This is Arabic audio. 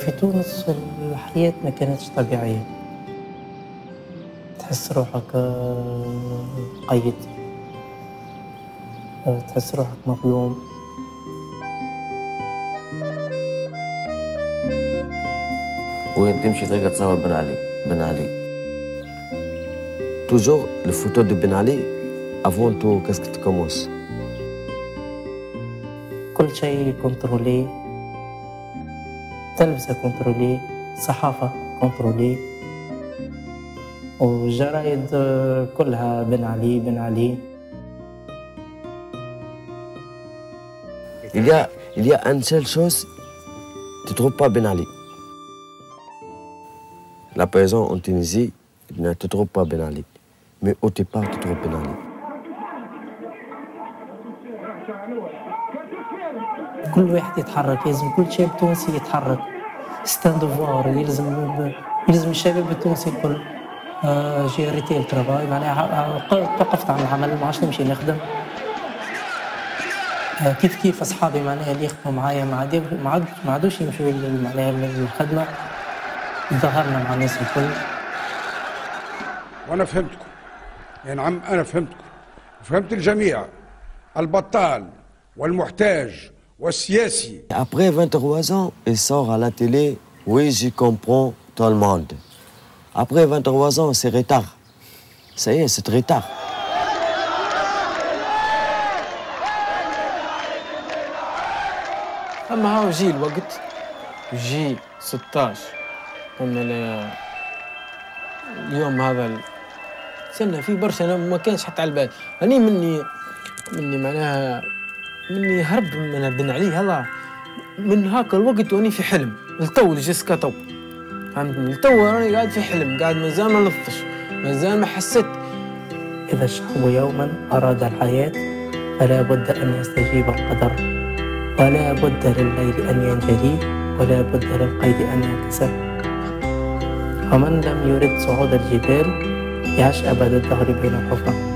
في تونس الحياة ما كانتش طبيعية، تحس روحك قيد، تحس روحك مظلوم. وين تمشي تلقى تصور بن علي. بن علي toujours le photo de Ben Ali avant tout. Qu'est-ce que tu commences? كل شيء كنترولي، تلبسة كنترولي، صحافة كنترولي، والجرايد كلها بن علي بن علي. Il y a une seule chose, tu ne trouves pas Ben Ali. La prison en Tunisie, tu ne trouves pas Ben Ali. Mais au départ, tu trouves Ben Ali. كل واحد يتحرك، لازم كل شاب تونسي يتحرك. ستان دوفوار، يلزم الشباب التونسي الكل جي ريتيل ترافاي، معناها توقفت عن العمل، ما عادش نمشي نخدم. كيف اصحابي معناها اللي يخدموا معايا ما عادوش يمشوا معناها للخدمه، ظهرنا مع الناس الكل. وانا فهمتكم يا نعم، انا فهمتكم، فهمت الجميع، البطال والمحتاج والسياسي. Après 23 ans, il sort à la télé. Oui, je comprends tout le monde. Après 23 ans, c'est retard. Ça y est, c'est très tard. أما هاو جي الوقت، جي 16 قلنا اليوم هذا سنة فيه برشا ما كانش حتى على البال. أني مني معناها مني هرب من بن علي هذا من هاكا الوقت، وأني في حلم لتو جيسكا تو، فهمتني؟ لتو راني قاعد في حلم، قاعد مازال ما نطش، مازال ما حسيت. إذا الشعب يوما أراد الحياة فلا بد أن يستجيب القدر، ولا بد للليل أن ينجلي، ولا بد للقيد أن ينكسر. ومن لم يرد صعود الجبال يعش أبد الدهر بين الحفر.